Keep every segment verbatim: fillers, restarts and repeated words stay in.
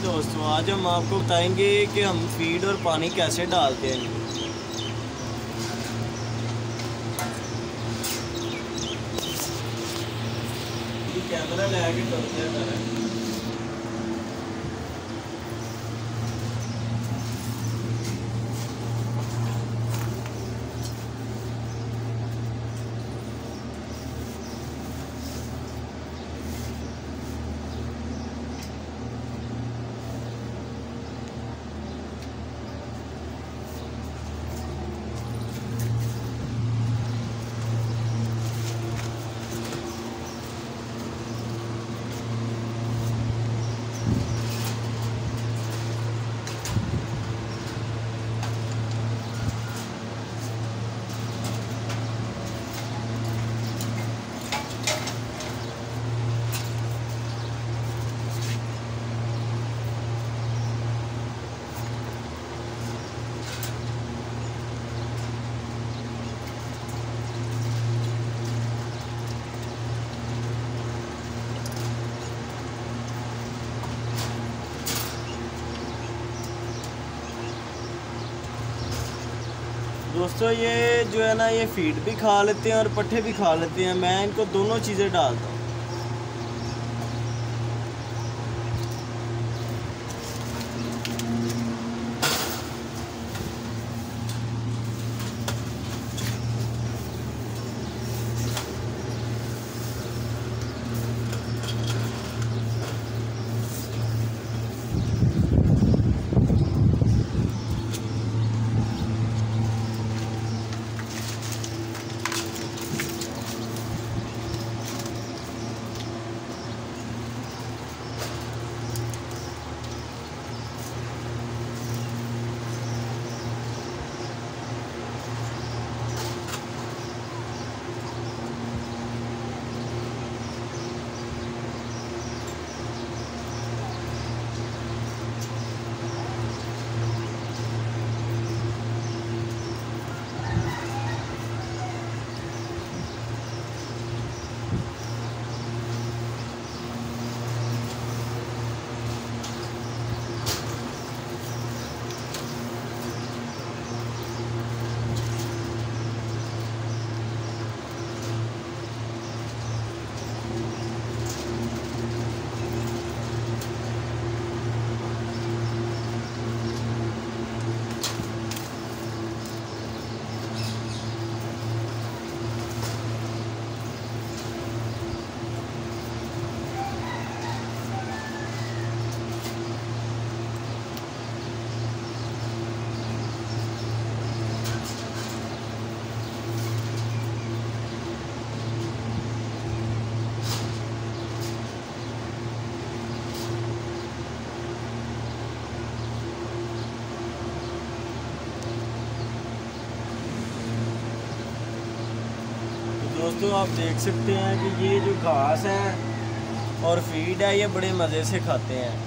दोस्तों आज हम आपको बताएंगे कि हम फीड और पानी कैसे डालते हैं। कैमरा लेके चलते हैं। दोस्तों ये जो है ना, ये फीड भी खा लेते हैं और पट्ठे भी खा लेते हैं। मैं इनको दोनों चीज़ें डालता हूँ। दोस्तों आप देख सकते हैं कि ये जो घास है और फीड है ये बड़े मज़े से खाते हैं।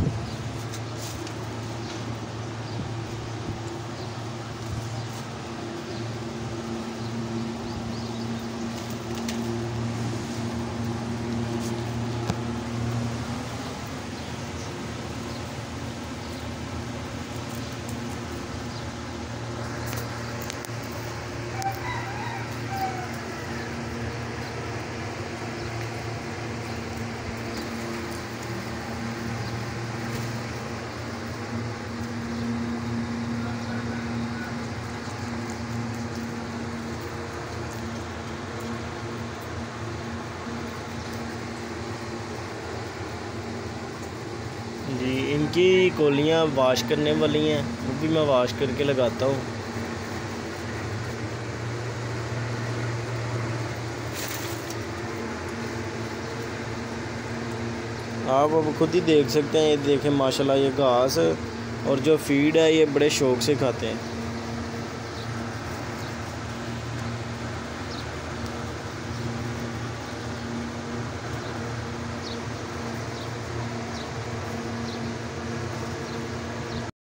जी इनकी कोलियाँ वाश करने वाली हैं, वो भी मैं वाश करके लगाता हूँ। आप अब खुद ही देख सकते हैं। ये देखें माशाल्लाह, ये घास और जो फीड है ये बड़े शौक़ से खाते हैं।